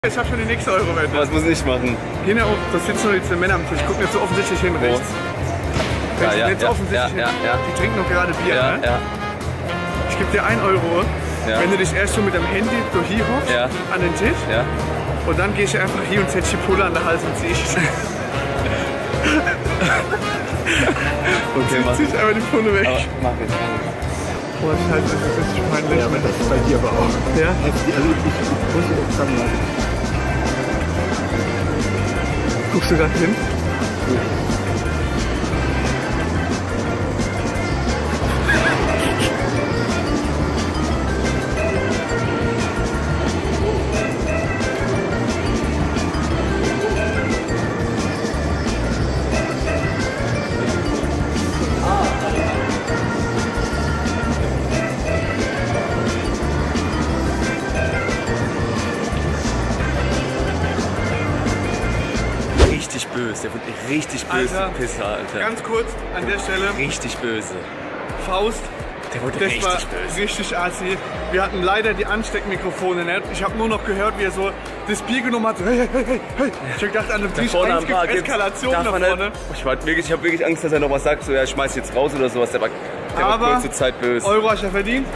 Ich hab schon die nächste Euro-Wette. Was muss ich machen? Hier da sitzen nur die zwei Männer am Tisch. Gucken jetzt so offensichtlich hin, rechts. Jetzt offensichtlich hin. Die trinken noch gerade Bier, ne? Ja. Ich gebe dir 1 Euro, wenn du dich erst so mit deinem Handy so hier hockst, an den Tisch. Ja. Und dann gehe ich einfach hier und setze die Pulle an den Hals und zieh ich. Okay, mach. Zieh ich einfach die Pulle weg. Aber mach ich. Boah, scheiße, das ist richtig peinlich. Ja, aber das ist bei dir aber auch. Ja? Also ich muss dir das sagen lassen. Guckst du gerade hin? Richtig böse, der wird richtig böse, Alter, Pisser, Alter. Ganz kurz an der Stelle. Richtig böse. Faust. Der wurde Das richtig war böse. richtig assi. Wir hatten leider die Ansteckmikrofone nicht. Ich habe nur noch gehört, wie er so das Bier genommen hat. Hey, hey, hey, hey. Ich hab gedacht, an dem Tisch vorne 1 gibt Eskalation da vorne. Ich habe wirklich Angst, dass er noch was sagt, so ja, ich schmeiß jetzt raus oder sowas. Der war Aber kurze Zeit böse. Euro hast du ja verdient.